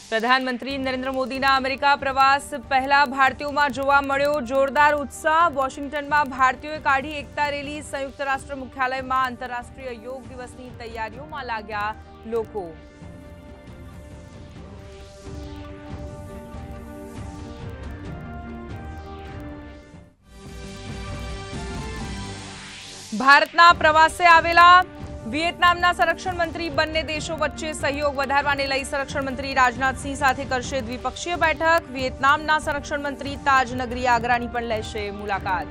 પ્રધાનમંત્રી નરેન્દ્ર મોદીના અમેરિકા પ્રવાસ પહેલા ભારતીયોમાં જોવા મળ્યો જોરદાર ઉત્સાહ। વોશિંગ્ટનમાં ભારતીયોએ કાઢી એકતા રેલી। સંયુક્ત રાષ્ટ્ર મુખ્યાલયમાં આંતરરાષ્ટ્રીય યોગ દિવસની તૈયારીઓમાં લાગ્યા લોકો। ભારતના પ્રવાસે આવેલા વિયેતનામના સંરક્ષણ મંત્રી બંને દેશો વચ્ચે સહયોગ વધારવાને લઈ સંરક્ષણ મંત્રી રાજનાથ સિંહ સાથે કરશે દ્વિપક્ષીય बैठक। વિયેતનામના સંરક્ષણ મંત્રી તાજ નગરી આગ્રાની પણ લેશે મુલાકાત।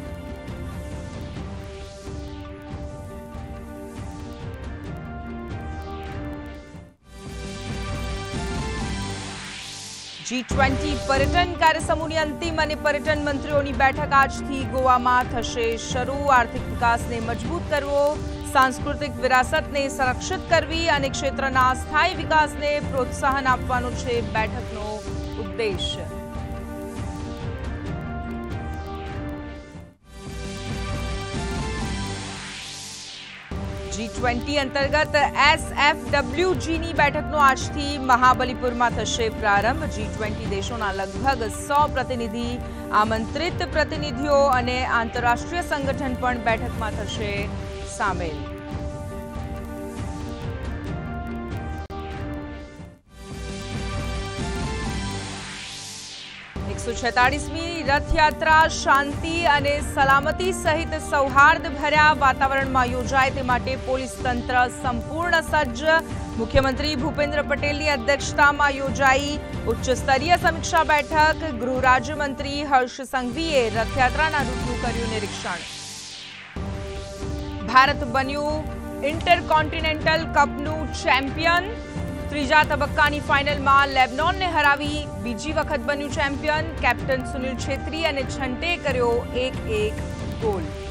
G20 पर्यटन कार्यसमूहनी अंतिम અને पर्यटन મંત્રીઓની બેઠક આજથી ગોવામાં થશે શરૂ। આર્થિક વિકાસને મજબૂત કરવો, सांस्कृतिक विरासतने संरक्षित करवी અને ક્ષેત્રના સ્થાયી વિકાસને પ્રોત્સાહન આપવાનો છે બેઠકનો ઉદ્દેશ્ય। G20 अंतर्गत SFWGની બેઠકનો આજથી મહાબલીપુરમાં થશે પ્રારંભ। G20 દેશોના લગભગ 100 પ્રતિનિધિ આમંત્રિત પ્રતિનિધિઓ અને આંતરરાષ્ટ્રીય સંગઠન પણ બેઠકમાં થશે शामिल। रथ यात्रा शांति और सलामती सहित सौहार्द भर्या वातावरण में योजाय ते माटे पोलीस तंत्र संपूर्ण सज्ज। मुख्यमंत्री भूपेन्द्र पटेल की अध्यक्षता में योजाई उच्च स्तरीय समीक्षा बैठक। गृह राज्य मंत्री हर्ष संघवीए रथयात्रा रूटनु कर्यु निरीक्षण। भारत बन्यु इंटरकॉन्टिनेंटल कपनु चैम्पियन। त्रीजा तबक्कानी फाइनल में लेबनोन ने हरावी बीजी वखत बन्यु चैम्पियन। कैप्टन सुनील छेत्री और छंटे कर्यो 1-1 गोल।